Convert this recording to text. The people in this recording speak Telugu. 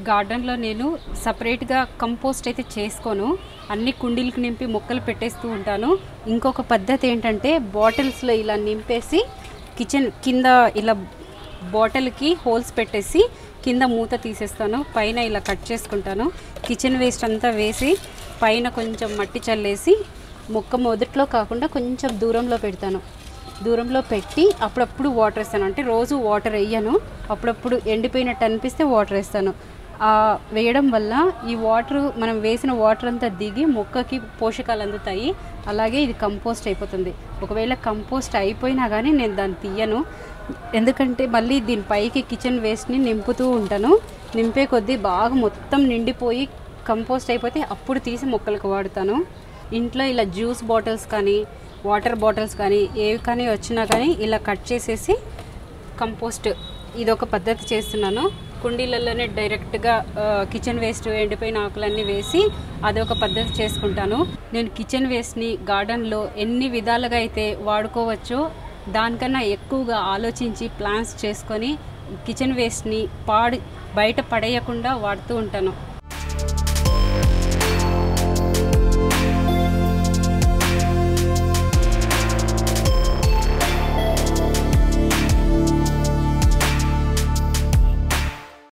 గార్డెన్లో నేను సపరేట్గా కంపోస్ట్ అయితే చేసుకోను, అన్ని కుండీలకు నింపి మొక్కలు పెట్టేస్తూ ఉంటాను. ఇంకొక పద్ధతి ఏంటంటే బాటిల్స్లో ఇలా నింపేసి కిచెన్ కింద ఇలా బాటిల్కి హోల్స్ పెట్టేసి కింద మూత తీసేస్తాను, పైన ఇలా కట్ చేసుకుంటాను. కిచెన్ వేస్ట్ అంతా వేసి పైన కొంచెం మట్టి చల్లేసి మొక్క మొదట్లో కాకుండా కొంచెం దూరంలో పెడతాను. దూరంలో పెట్టి అప్పుడప్పుడు వాటర్ వేస్తాను. అంటే రోజు వాటర్ వేయను, అప్పుడప్పుడు ఎండిపోయినట్టు అనిపిస్తే వాటర్ వేస్తాను. వేయడం వల్ల ఈ వాటర్ మనం వేసిన వాటర్ అంతా దిగి మొక్కకి పోషకాలు అందుతాయి. అలాగే ఇది కంపోస్ట్ అయిపోతుంది. ఒకవేళ కంపోస్ట్ అయిపోయినా కానీ నేను దాన్ని తీయను, ఎందుకంటే మళ్ళీ దీనిపైకి కిచెన్ వేస్ట్ని నింపుతూ ఉంటాను. నింపే కొద్దీ బాగా మొత్తం నిండిపోయి కంపోస్ట్ అయిపోతే అప్పుడు తీసి మొక్కలకు వాడుతాను. ఇంట్లో ఇలా జ్యూస్ బాటిల్స్ కానీ వాటర్ బాటిల్స్ కానీ ఏవి కానీ వచ్చినా కానీ ఇలా కట్ చేసేసి కంపోస్ట్ ఇదొక పద్ధతి చేస్తున్నాను. కుండీలలోనే డైరెక్ట్గా కిచెన్ వేస్ట్ ఎండిపోయిన ఆకులన్నీ వేసి అదొక పద్ధతి చేసుకుంటాను. నేను కిచెన్ వేస్ట్ని గార్డెన్లో ఎన్ని విధాలుగా అయితే వాడుకోవచ్చో దానికన్నా ఎక్కువగా ఆలోచించి ప్లాన్స్ చేసుకొని కిచెన్ వేస్ట్ని బయట పడేయకుండా వాడుతూ ఉంటాను.